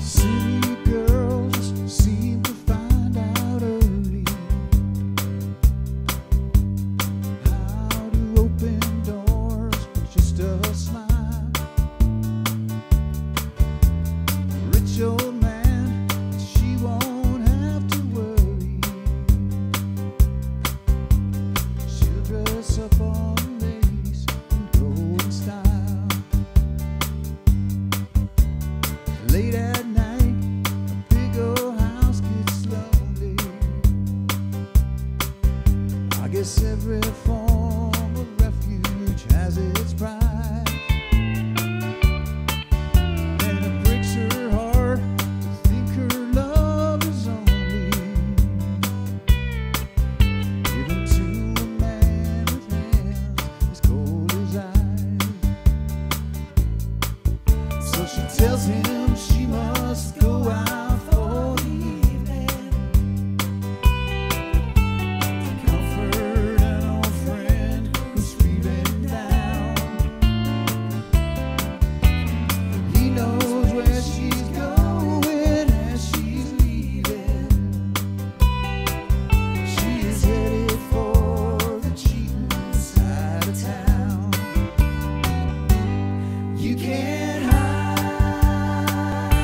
City girls seem to find out early how to open doors with just a smile. Rich old man, she won't have to worry. She'll dress up on lace and golden style. Late at night, a big old house gets lonely. I guess every form of refuge has its price, and it breaks her heart to think her love is only given to a man with hands as cold as ice. So she tells him she must go out for the evening to comfort an old friend who's feeling down. He knows where she's going as she's leaving. She is headed for the cheating side of town. You can't hide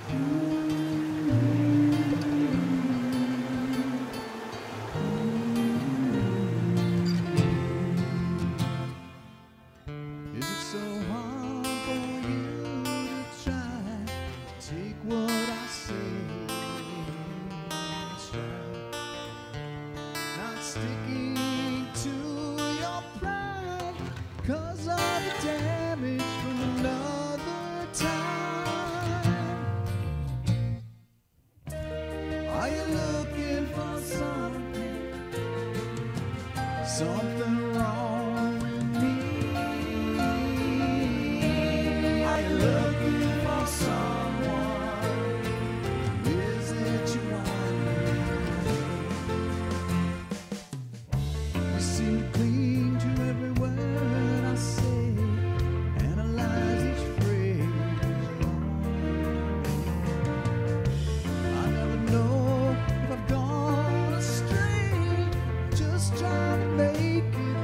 Is it so hard for you to try to take what I say in stride? Not sticking to your pride 'cause of the damage from another time. Are you looking for something wrong with me? Are you looking for someone? Is it you want? You seem to cling to every word I say, analyze each phrase wrong. I never know if I've gone astray, just trying to make it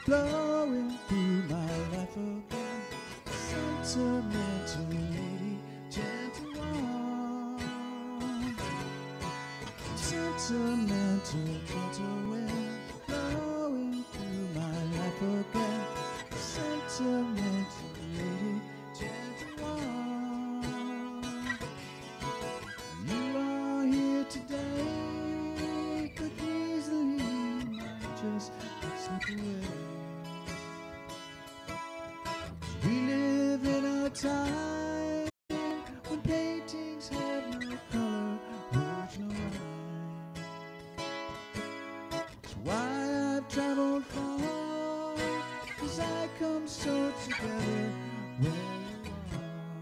blowing through my life again. Sentimental lady, gentle one. Sentimental, gentle wind, blowing through my life again. Sentimental lady, gentle one. You are here today, could easily might just slip away. We live in a time when paintings have no color, words no rhyme. That's why I've traveled far, 'cause I come so together where you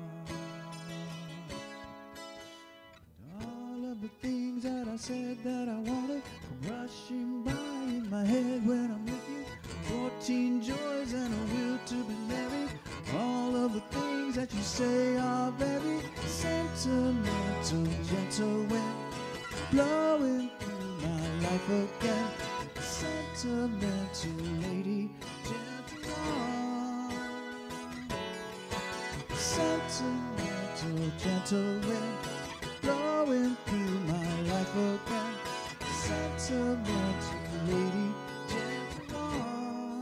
are. All of the things that I said that I wanted come rushing by in my head when I'm with you. 14 joys and a will to be married. All of the things that you say are very sentimental, gentle wind, blowing through my life again. Sentimental lady, gentle one. Sentimental, gentle wind, blowing through my life again. Sentimental lady, gentle one.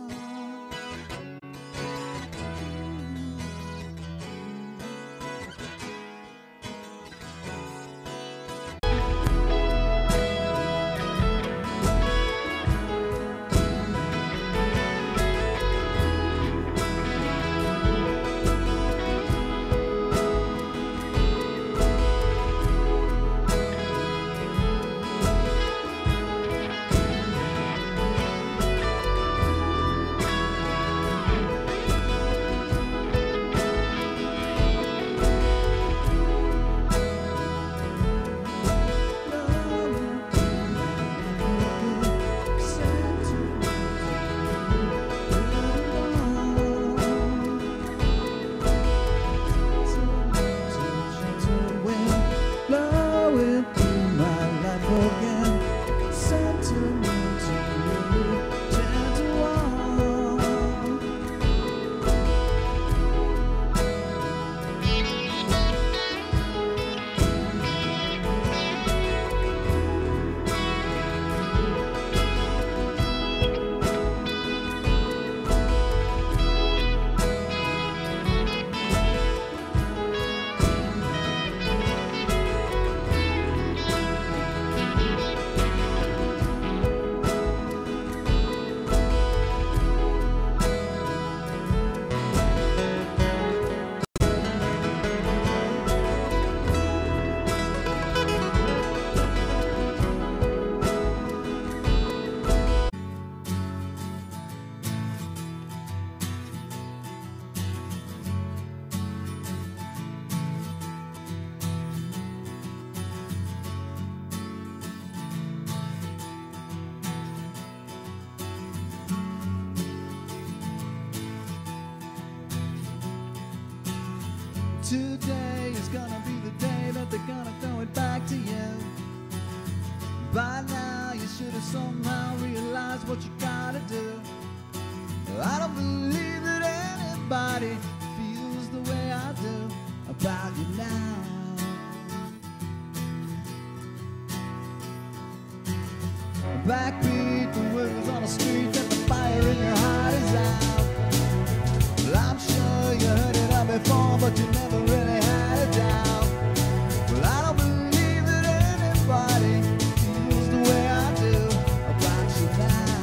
Today is gonna be the day that they're gonna throw it back to you. By now you should have somehow realized what you gotta do. I don't believe that anybody feels the way I do about you now. Backbeat the words on the street that the fire in your heart is out. Well, I'm sure you heard it all before, but you never really had a doubt. Well, I don't believe that anybody feels the way I do about you now.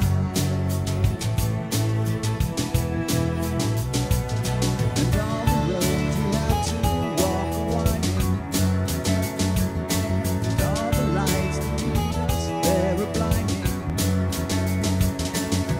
And all the roads we have to walk are winding, and all the lights that lead us, they're blinding.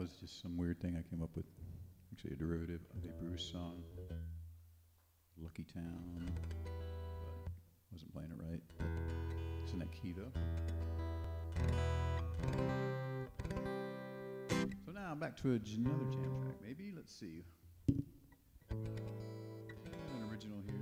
was just some weird thing I came up with. Actually, a derivative of a Bruce song, Lucky Town. But wasn't playing it right. But it's in that key though. So now I'm back to another jam track. Maybe let's see. An original here.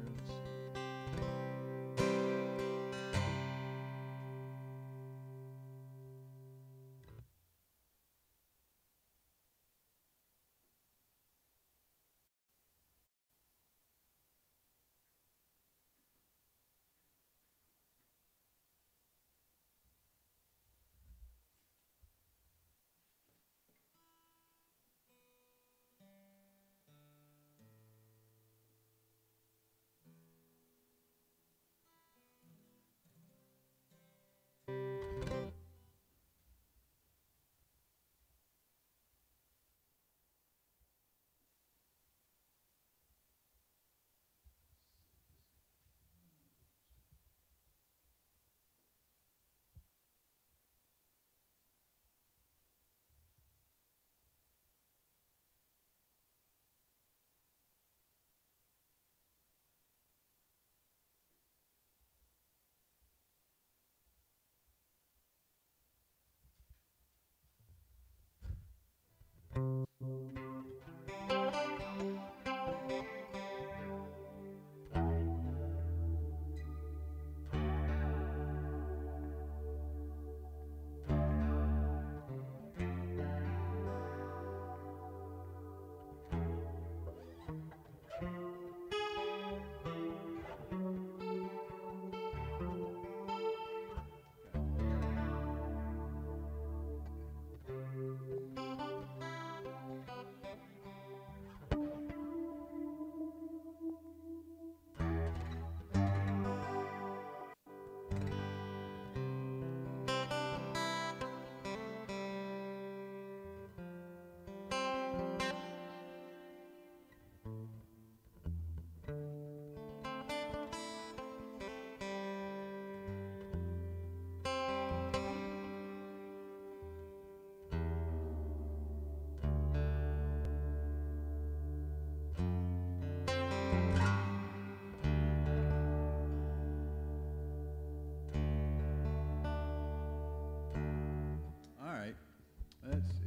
Let's see.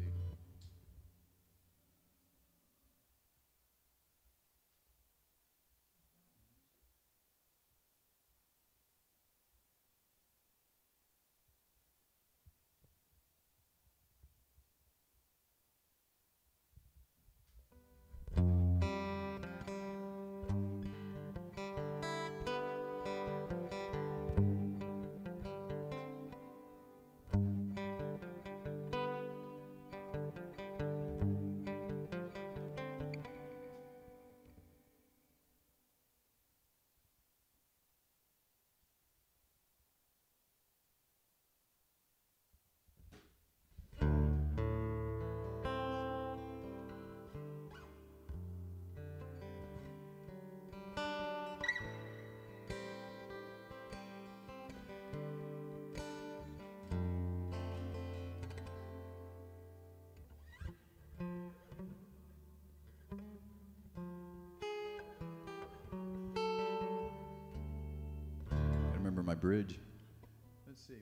I remember my bridge. Let's see.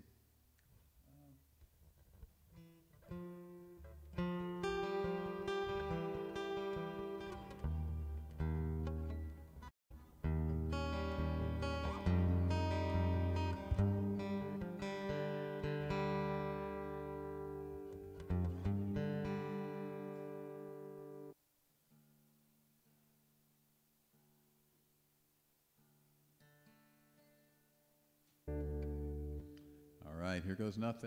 All right, here goes nothing.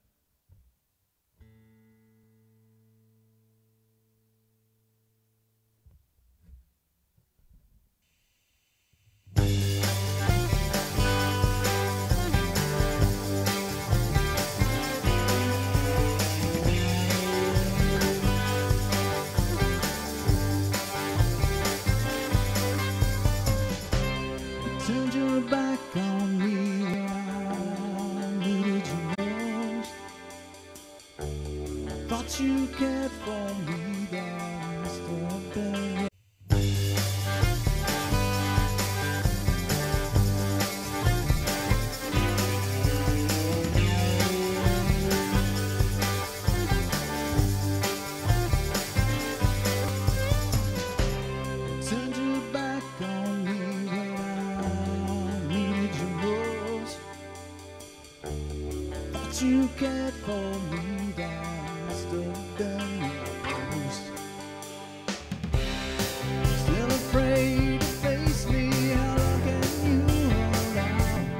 Turned your back on me when I needed you most. Thought Thought you cared for me, then must have been. Turned your back on me when I needed you most. Thought you cared for me, that must have been the most. Still afraid to face me, how long can you hold out?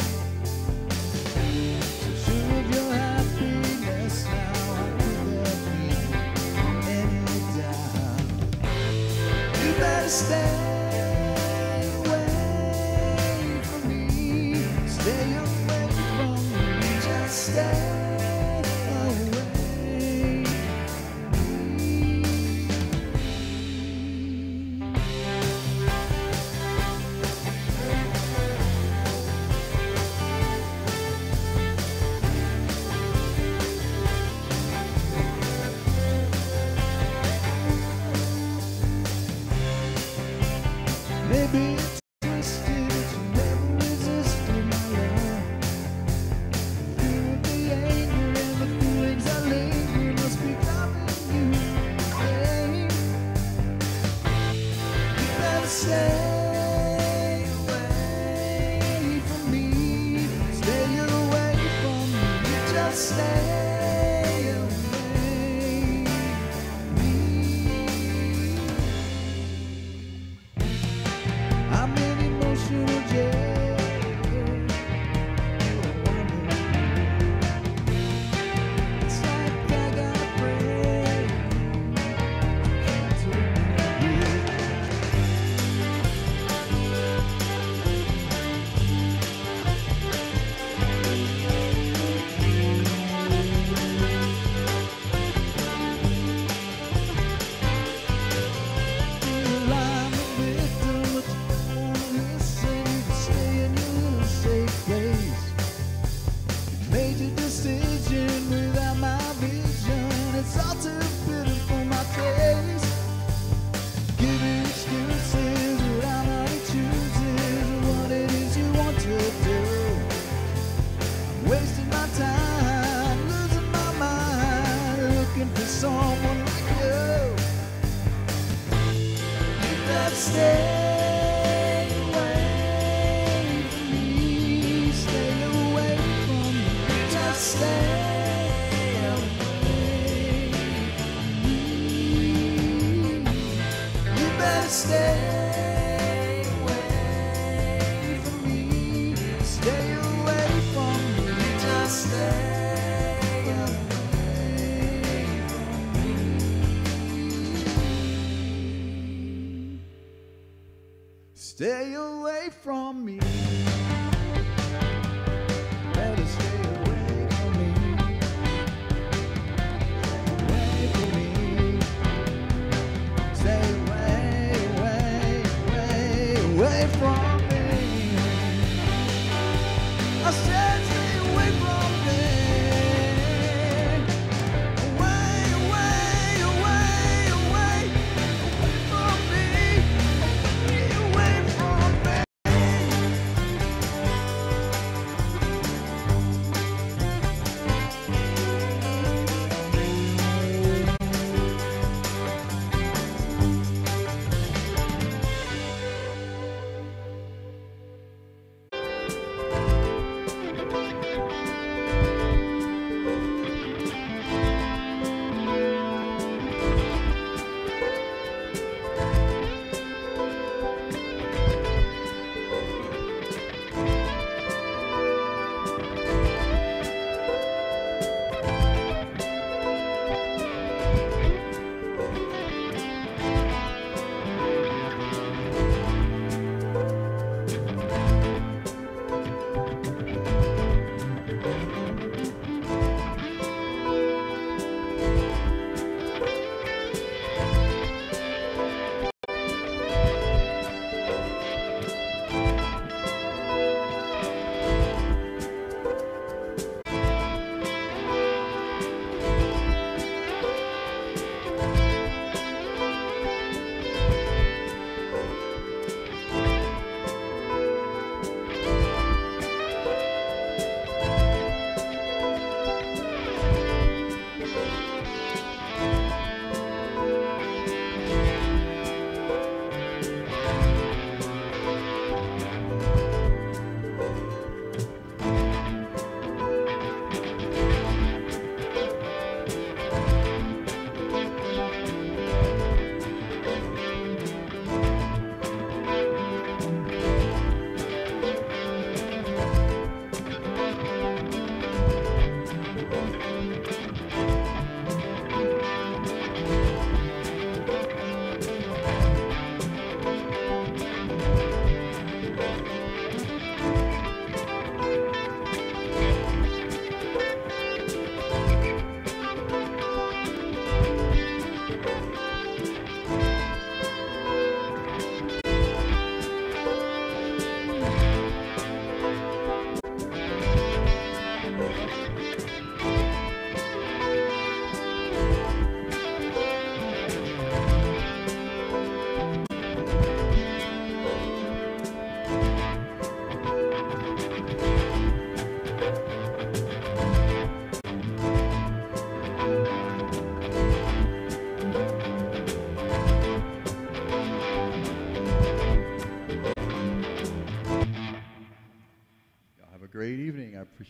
So sure of your happiness now, how could there be any doubt? You better stay away from me. Stay away from me. Just stay away. Maybe it's twisted, but you never resisted my love. Feeling the anger and the feelings that linger must be driving you insane. You better stay away from me. Stay away from me. Just stay away. I'm in emotional jail. It's like I gotta pray. Can't turn me. Feel I'm a victim, but you won't listen. You stay in your little safe place. Made your decision without my vision. It's all too bitter for my taste. Giving excuses without money chooses what it is you want to do. I'm wasting my time, losing my mind, looking for someone like you. You better stay away from me. Stay away from me. Just stay away from me. You better stay away from me. Stay away from me. Just stay away from me. Stay away from me. Better stay away from me. Away from me. Stay away, away, away, away from me. I said stay away from me. Away, away, away, away, away from me. Away from me.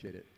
appreciate it.